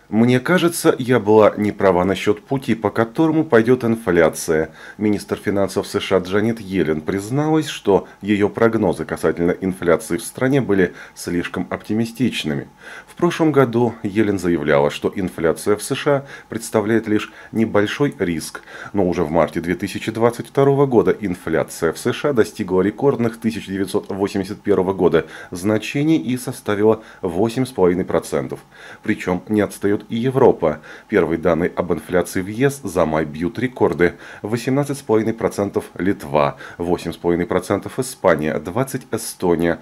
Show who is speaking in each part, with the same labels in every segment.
Speaker 1: Мне кажется, я была не права насчет пути, по которому пойдет инфляция. Министр финансов США Джанет Йеллен призналась, что ее прогнозы касательно инфляции в стране были слишком оптимистичными. В прошлом году Йеллен заявляла, что инфляция в США представляет лишь небольшой риск, но уже в марте 2022 года инфляция в США достигла рекордных 1981 года значений и составила 8,5%. Причем не отстает и Европа. Первые данные об инфляции в ЕС за май бьют рекорды. 18,5% Литва, 8,5% Испания, 20% Эстония,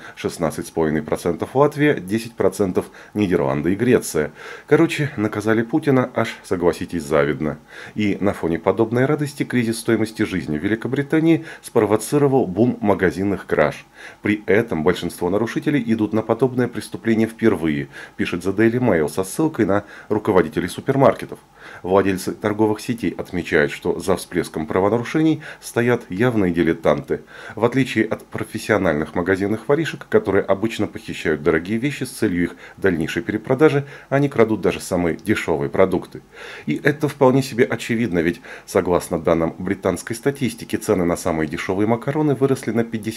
Speaker 1: 16,5% Латвия, 10% Нидерланды и Греция. Короче, наказали Путина аж, согласитесь, завидно. И на фоне подобной радости кризис стоимости жизни в Великобритании спровоцировал бум магазинных краж. При этом большинство нарушителей идут на подобное преступление впервые, пишет The Daily Mail со ссылкой на руководителей супермаркетов. Владельцы торговых сетей отмечают, что за всплеском правонарушений стоят явные дилетанты. В отличие от профессиональных магазинных воришек, которые обычно похищают дорогие вещи с целью их дальнейшей перепродажи, они крадут даже самые дешевые продукты. И это вполне себе очевидно, ведь согласно данным британской статистики, цены на самые дешевые макароны выросли на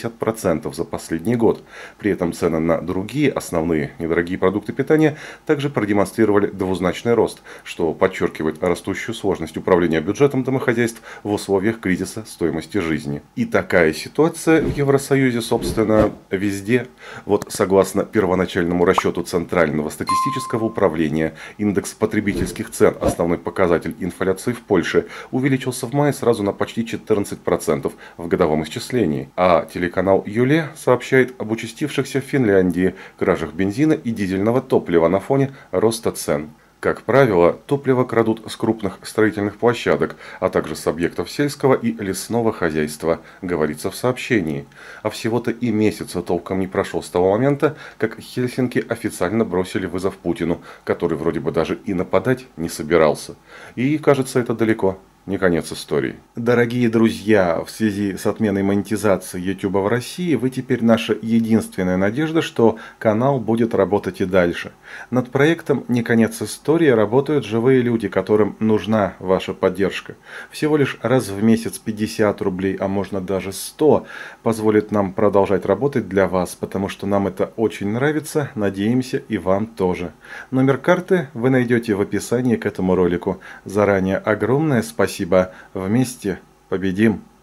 Speaker 1: 50% за последний год. При этом цены на другие основные недорогие продукты питания также продемонстрировали двузначный рост, что подчеркивает растущую сложность управления бюджетом домохозяйств в условиях кризиса стоимости жизни. И такая ситуация в Евросоюзе, собственно, везде. Вот согласно первоначальному расчету Центрального статистического управления, индекс потребительских цен, основной показатель инфляции в Польше, увеличился в мае сразу на почти 14% в годовом исчислении. А телеканал Юле сообщает об участившихся в Финляндии кражах бензина и дизельного топлива на фоне роста цен. Как правило, топливо крадут с крупных строительных площадок, а также с объектов сельского и лесного хозяйства, говорится в сообщении. А всего-то и месяца толком не прошел с того момента, как Хельсинки официально бросили вызов Путину, который вроде бы даже и нападать не собирался. И, кажется, это далеко не конец истории. Дорогие друзья, в связи с отменой монетизации YouTube в России, вы теперь наша единственная надежда, что канал будет работать и дальше. Над проектом «Не конец истории» работают живые люди, которым нужна ваша поддержка. Всего лишь раз в месяц 50 рублей, а можно даже 100, позволит нам продолжать работать для вас, потому что нам это очень нравится, надеемся, и вам тоже. Номер карты вы найдете в описании к этому ролику. Заранее огромное спасибо. Вместе победим!